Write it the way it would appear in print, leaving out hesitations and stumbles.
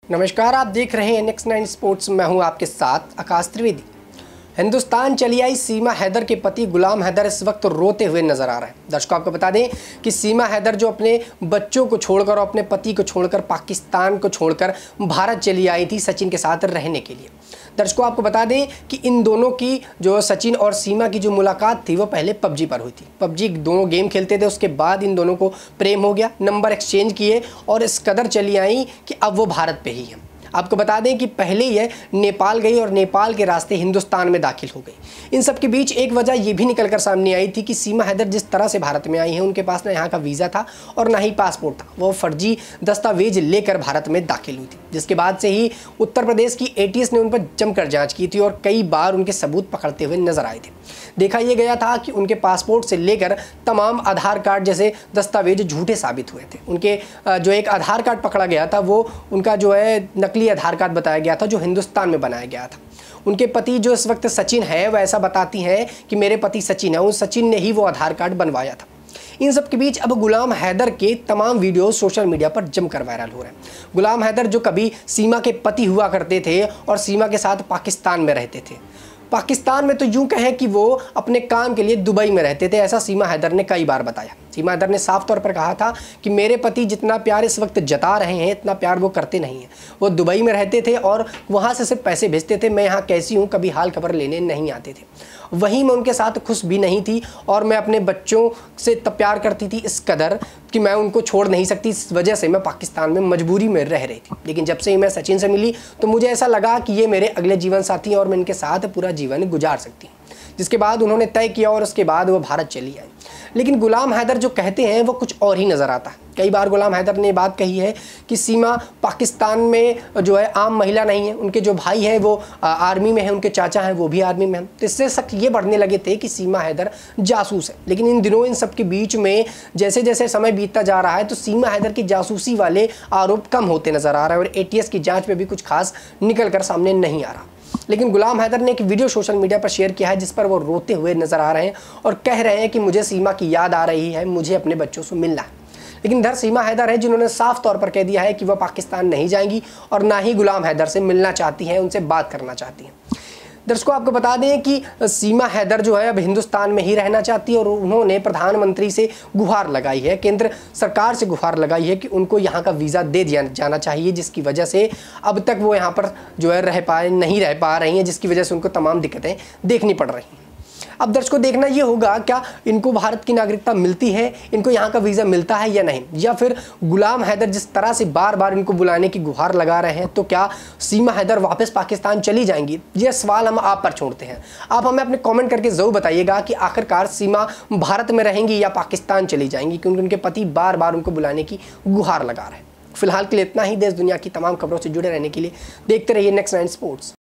नमस्कार, आप देख रहे हैं NX9 स्पोर्ट्स। मैं हूं आपके साथ आकाश त्रिवेदी। हिंदुस्तान चली आई सीमा हैदर के पति गुलाम हैदर इस वक्त रोते हुए नजर आ रहे हैं। दर्शकों, आपको बता दें कि सीमा हैदर जो अपने बच्चों को छोड़कर और अपने पति को छोड़कर पाकिस्तान को छोड़कर भारत चली आई थी सचिन के साथ रहने के लिए। दर्शकों, आपको बता दें कि इन दोनों की जो सचिन और सीमा की जो मुलाकात थी वो पहले पबजी पर हुई थी। पबजी दोनों गेम खेलते थे, उसके बाद इन दोनों को प्रेम हो गया, नंबर एक्सचेंज किए और इस कदर चली आई कि अब वो भारत पे ही है। आपको बता दें कि पहले ये नेपाल गई और नेपाल के रास्ते हिंदुस्तान में दाखिल हो गई। इन सब के बीच एक वजह ये भी निकलकर सामने आई थी कि सीमा हैदर जिस तरह से भारत में आई है, उनके पास ना यहाँ का वीज़ा था और ना ही पासपोर्ट था। वो फर्जी दस्तावेज लेकर भारत में दाखिल हुई थी, जिसके बाद से ही उत्तर प्रदेश की ATS ने उन पर जमकर जाँच की थी और कई बार उनके सबूत पकड़ते हुए नजर आए थे। देखा यह गया था कि उनके पासपोर्ट से लेकर तमाम आधार कार्ड जैसे दस्तावेज झूठे साबित हुए थे। उनके जो एक आधार कार्ड पकड़ा गया था वो उनका जो है नकली आधार कार्ड बताया गया था जो हिंदुस्तान में बनाया गया था। उनके पति जो इस वक्त सचिन है वह ऐसा बताती हैं कि मेरे पति सचिन है, उस सचिन ने ही वो आधार कार्ड बनवाया था। इन सब के बीच अब गुलाम हैदर के तमाम वीडियो सोशल मीडिया पर जमकर वायरल हो रहे हैं। गुलाम हैदर जो कभी सीमा के पति हुआ करते थे और सीमा के साथ पाकिस्तान में रहते थे। पाकिस्तान में तो यूं कहें कि वो अपने काम के लिए दुबई में रहते थे, ऐसा सीमा हैदर ने कई बार बताया। सीमा हैदर ने साफ तौर पर कहा था कि मेरे पति जितना प्यार इस वक्त जता रहे हैं इतना प्यार वो करते नहीं हैं। वो दुबई में रहते थे और वहाँ से सिर्फ पैसे भेजते थे। मैं यहाँ कैसी हूँ कभी हाल खबर लेने नहीं आते थे। वहीं मैं उनके साथ खुश भी नहीं थी और मैं अपने बच्चों से तब प्यार करती थी इस कदर कि मैं उनको छोड़ नहीं सकती। इस वजह से मैं पाकिस्तान में मजबूरी में रह रही थी। लेकिन जब से ही मैं सचिन से मिली तो मुझे ऐसा लगा कि ये मेरे अगले जीवन साथी हैं और मैं इनके साथ पूरा जीवन गुजार सकती हूँ। जिसके बाद उन्होंने तय किया और उसके बाद वो भारत चली आई। लेकिन गुलाम हैदर जो कहते हैं वो कुछ और ही नज़र आता है। कई बार गुलाम हैदर ने बात कही है कि सीमा पाकिस्तान में जो है आम महिला नहीं है। उनके जो भाई हैं वो आर्मी में है, उनके चाचा हैं वो भी आर्मी में हैं। तो इससे शक ये बढ़ने लगे थे कि सीमा हैदर जासूस है। लेकिन इन दिनों इन सब के बीच में जैसे जैसे समय बीतता जा रहा है तो सीमा हैदर की जासूसी वाले आरोप कम होते नज़र आ रहे हैं और ATS की जाँच में भी कुछ खास निकल कर सामने नहीं आ रहा। लेकिन गुलाम हैदर ने एक वीडियो सोशल मीडिया पर शेयर किया है जिस पर वो रोते हुए नजर आ रहे हैं और कह रहे हैं कि मुझे सीमा की याद आ रही है, मुझे अपने बच्चों से मिलना है। लेकिन इधर सीमा हैदर है जिन्होंने साफ तौर पर कह दिया है कि वह पाकिस्तान नहीं जाएंगी और ना ही गुलाम हैदर से मिलना चाहती हैं, उनसे बात करना चाहती हैं। दर्शकों, आपको बता दें कि सीमा हैदर जो है अब हिंदुस्तान में ही रहना चाहती है और उन्होंने प्रधानमंत्री से गुहार लगाई है, केंद्र सरकार से गुहार लगाई है कि उनको यहाँ का वीज़ा दे दिया जाना चाहिए, जिसकी वजह से अब तक वो यहाँ पर जो है नहीं रह पा रही हैं, जिसकी वजह से उनको तमाम दिक्कतें देखनी पड़ रही हैं। अब दर्शकों, देखना ये होगा क्या इनको भारत की नागरिकता मिलती है, इनको यहाँ का वीज़ा मिलता है या नहीं, या फिर गुलाम हैदर जिस तरह से बार बार इनको बुलाने की गुहार लगा रहे हैं तो क्या सीमा हैदर वापस पाकिस्तान चली जाएंगी। यह सवाल हम आप पर छोड़ते हैं। आप हमें अपने कमेंट करके ज़रूर बताइएगा कि आखिरकार सीमा भारत में रहेंगी या पाकिस्तान चली जाएंगी, क्योंकि उनके पति बार बार उनको बुलाने की गुहार लगा रहे हैं। फिलहाल के लिए इतना ही। देश दुनिया की तमाम खबरों से जुड़े रहने के लिए देखते रहिए NX9 स्पोर्ट्स।